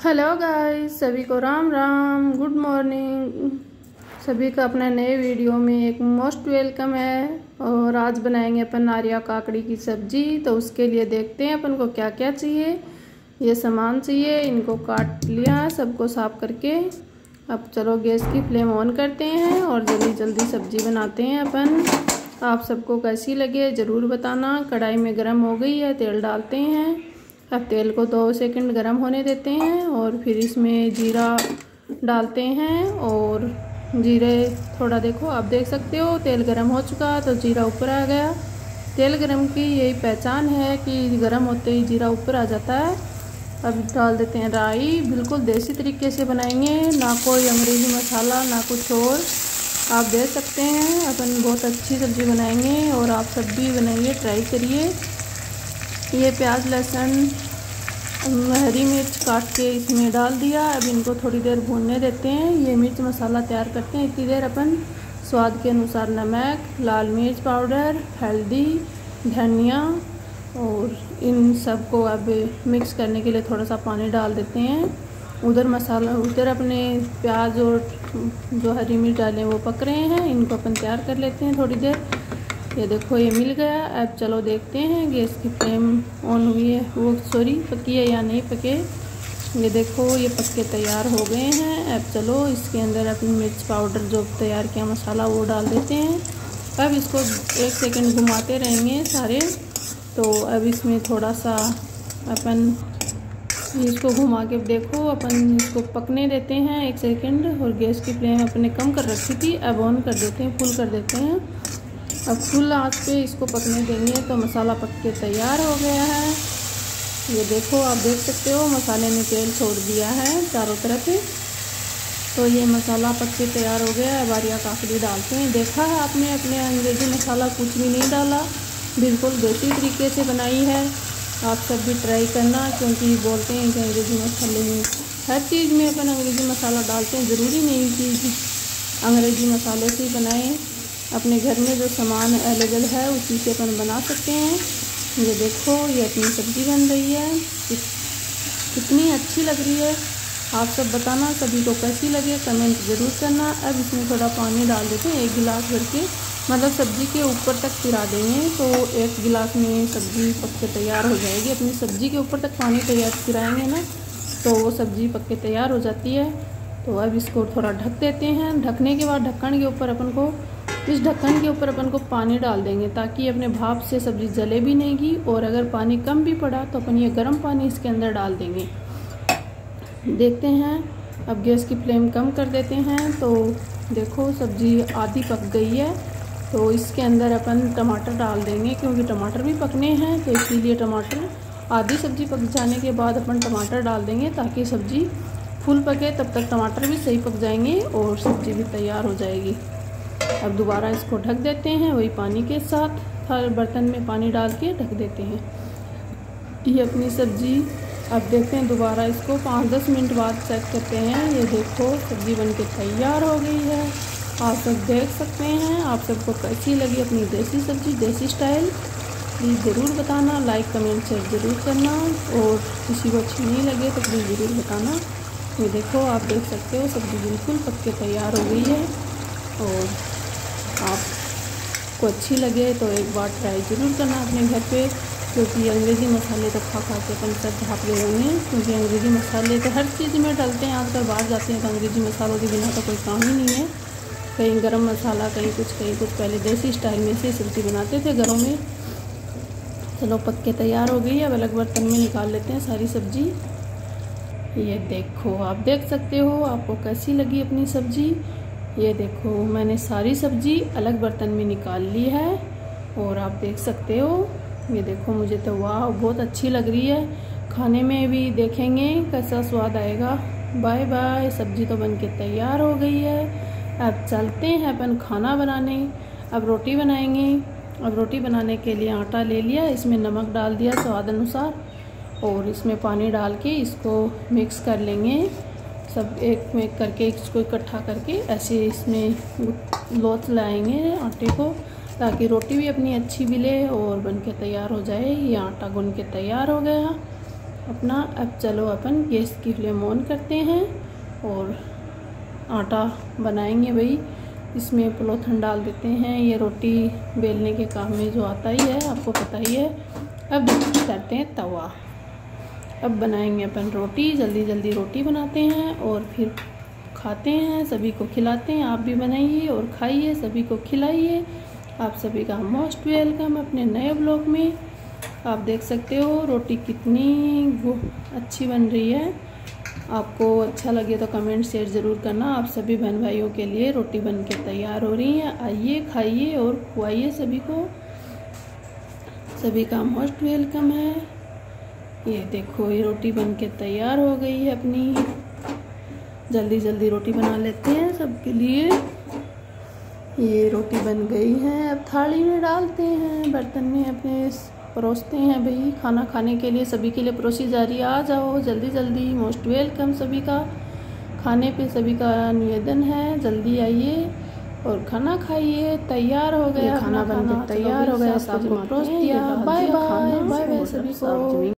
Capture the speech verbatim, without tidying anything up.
Hello guys, सभी को Ram Ram, good morning. सभी का अपने नए वीडियो में एक मोस्ट वेलकम है। और आज बनाएंगे अपन नारियल काकड़ी की सब्जी। तो उसके लिए देखते हैं अपन को क्या क्या चाहिए। ये सामान चाहिए, इनको काट लिया सबको साफ करके। अब चलो गैस की फ्लेम ऑन करते हैं और जल्दी जल्दी सब्जी बनाते हैं अपन। आप सबको कैसी लगे ज़रूर बताना। कढ़ाई में गर्म हो गई है, तेल डालते हैं। अब तेल को दो सेकंड गर्म होने देते हैं और फिर इसमें जीरा डालते हैं। और जीरे थोड़ा देखो, आप देख सकते हो तेल गर्म हो चुका तो जीरा ऊपर आ गया। तेल गर्म की यही पहचान है कि गर्म होते ही जीरा ऊपर आ जाता है। अब डाल देते हैं राई। बिल्कुल देसी तरीके से बनाएंगे, ना कोई अंग्रेजी मसाला ना कुछ और। आप देख सकते हैं अपन बहुत अच्छी सब्ज़ी बनाएंगे और आप सब भी बनाइए, ट्राई करिए। ये प्याज लहसुन हरी मिर्च काट के इसमें डाल दिया। अब इनको थोड़ी देर भूनने देते हैं। ये मिर्च मसाला तैयार करते हैं। इतनी देर अपन स्वाद के अनुसार नमक, लाल मिर्च पाउडर, हल्दी, धनिया और इन सब को अब मिक्स करने के लिए थोड़ा सा पानी डाल देते हैं। उधर मसाला उधर अपने प्याज और जो हरी मिर्च डाले वो पक रहे हैं, इनको अपन तैयार कर लेते हैं थोड़ी देर। ये देखो ये मिल गया। अब चलो देखते हैं गैस की फ्लेम ऑन हुई है, वो सॉरी पकी है या नहीं पके। ये देखो ये पक के तैयार हो गए हैं। अब चलो इसके अंदर अपनी मिर्च पाउडर जो तैयार किया मसाला वो डाल देते हैं। अब इसको एक सेकंड घुमाते रहेंगे सारे। तो अब इसमें थोड़ा सा अपन इसको घुमा के देखो, अपन इसको पकने देते हैं एक सेकंड। और गैस की फ्लेम अपने कम कर रखी थी, अब ऑन कर देते हैं, फुल कर देते हैं। अब फुल आंच पे इसको पकने देंगे तो मसाला पक के तैयार हो गया है। ये देखो आप देख सकते हो मसाले ने तेल छोड़ दिया है चारों तरफ। तो ये मसाला पक के तैयार हो गया है। नारियल काकड़ी डालते हैं। देखा है आपने, अपने अंग्रेजी मसाला कुछ भी नहीं डाला, बिल्कुल देसी तरीके से बनाई है। आप सब भी ट्राई करना, क्योंकि बोलते हैं कि अंग्रेजी मसाले में हर चीज़ में अपन अंग्रेजी मसाला डालते हैं। ज़रूरी नहीं कि अंग्रेजी मसाले से ही बनाएं। अपने घर में जो सामान अवेलेबल है उसी से अपन बना सकते हैं। ये देखो ये अपनी सब्ज़ी बन रही है, कितनी अच्छी लग रही है। आप सब बताना सभी को कैसी लगे, कमेंट ज़रूर करना। अब इसमें थोड़ा पानी डाल देते हैं, एक गिलास भर के, मतलब सब्ज़ी के ऊपर तक पिरा देंगे तो एक गिलास में सब्ज़ी पक के तैयार हो जाएगी। अपनी सब्ज़ी के ऊपर तक पानी तैयार पिराएंगे ना तो वो सब्ज़ी पक के तैयार हो जाती है। तो अब इसको थोड़ा ढक देते हैं। ढकने के बाद ढक्कन के ऊपर अपन को इस ढक्कन के ऊपर अपन को पानी डाल देंगे, ताकि अपने भाप से सब्ज़ी जले भी नहीं गी। और अगर पानी कम भी पड़ा तो अपन ये गर्म पानी इसके अंदर डाल देंगे। देखते हैं। अब गैस की फ्लेम कम कर देते हैं। तो देखो सब्ज़ी आधी पक गई है। तो इसके अंदर अपन टमाटर डाल देंगे, क्योंकि टमाटर भी पकने हैं तो इसीलिए टमाटर आधी सब्ज़ी पक जाने के बाद अपन टमाटर डाल देंगे, ताकि सब्ज़ी फुल पके। तब तक टमाटर भी सही पक जाएंगे और सब्ज़ी भी तैयार हो जाएगी। अब दोबारा इसको ढक देते हैं, वही पानी के साथ हर बर्तन में पानी डाल के ढक देते हैं। ये अपनी सब्ज़ी अब देखते हैं दोबारा इसको पाँच दस मिनट बाद चेक करते हैं। ये देखो सब्ज़ी बनके तैयार हो गई है। आप सब देख सकते हैं। आप सबको कैसी लगी अपनी देसी सब्ज़ी, देसी स्टाइल, प्लीज़ ज़रूर बताना। लाइक कमेंट शेयर ज़रूर करना। और किसी को अच्छी नहीं लगे तो प्लीज़ ज़रूर बताना। ये देखो आप देख सकते हो सब्ज़ी बिल्कुल पक के तैयार हो गई है। और आपको अच्छी लगे तो एक बार ट्राई ज़रूर करना अपने घर पे, क्योंकि अंग्रेज़ी मसाले तो खा खा के अपन सब भाप ले रहे हैं। क्योंकि अंग्रेज़ी मसाले तो हर चीज़ में डालते हैं। आजकल बाहर जाते हैं तो अंग्रेज़ी मसालों के बिना तो कोई काम ही नहीं है। कहीं गरम मसाला, कहीं कुछ कहीं कुछ। पहले देसी स्टाइल में से सब्ज़ी बनाते थे घरों में। चलो पक के तैयार हो गई है। अब अलग बर्तन में निकाल लेते हैं सारी सब्ज़ी। ये देखो आप देख सकते हो आपको कैसी लगी अपनी सब्ज़ी। ये देखो मैंने सारी सब्ज़ी अलग बर्तन में निकाल ली है और आप देख सकते हो। ये देखो मुझे तो वाह बहुत अच्छी लग रही है। खाने में भी देखेंगे कैसा स्वाद आएगा। Bye bye. सब्ज़ी तो बनके तैयार हो गई है। अब चलते हैं अपन खाना बनाने। अब रोटी बनाएंगे। अब रोटी बनाने के लिए आटा ले लिया, इसमें नमक डाल दिया स्वाद अनुसार और इसमें पानी डाल के इसको मिक्स कर लेंगे। सब एक में करके इसको इकट्ठा करके ऐसे इसमें लोथ लाएंगे आटे को, ताकि रोटी भी अपनी अच्छी मिले और बन के तैयार हो जाए। ये आटा गूंद के तैयार हो गया। अपना। अब चलो अपन गैस की फ्लेम ऑन करते हैं और आटा बनाएंगे भाई। इसमें पॉलीथिन डाल देते हैं, ये रोटी बेलने के काम में जो आता ही है, आपको पता ही है। अब करते हैं तवा। अब बनाएंगे अपन रोटी, जल्दी जल्दी रोटी बनाते हैं और फिर खाते हैं, सभी को खिलाते हैं। आप भी बनाइए और खाइए, सभी को खिलाइए। आप सभी का मोस्ट वेलकम अपने नए ब्लॉग में। आप देख सकते हो रोटी कितनी अच्छी बन रही है। आपको अच्छा लगे तो कमेंट शेयर ज़रूर करना। आप सभी बहन भाइयों के लिए रोटी बन के तैयार हो रही है। आइए, खाइए और खुआइए सभी को। सभी का मोस्ट वेलकम है। ये देखो, ये रोटी बन के तैयार हो गई है अपनी। जल्दी जल्दी रोटी बना लेते हैं सबके लिए। ये रोटी बन गई है, अब थाली में डालते हैं, बर्तन में अपने परोसते हैं भाई। खाना खाने के लिए सभी के लिए परोसी जा रही है। आ जाओ जल्दी जल्दी, मोस्ट वेलकम सभी का। खाने पे सभी का निवेदन है, जल्दी आइए और खाना खाइए। तैयार हो गया खाना, बन के तैयार हो गया, सबको परोस दिया। बाय बाय, बाय बाय सभी को।